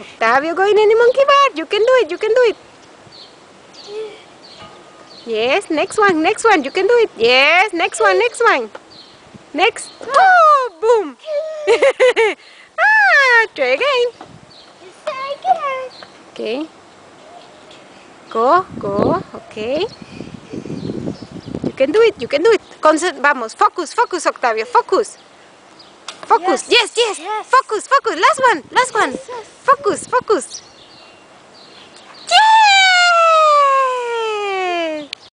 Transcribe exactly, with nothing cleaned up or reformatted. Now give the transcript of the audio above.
Octavio going in the monkey bar. You can do it. You can do it. Yes, next one, next one. You can do it. Yes, next one, next one. Next. Oh, boom. Ah, try again. Okay. Go, go. Okay. You can do it. You can do it. Concent Vamos. Focus, focus, Octavio. Focus. Focus. Yes, yes. yes. yes. Focus, focus. Last one. Last one. Yes, yes. Focus, focus.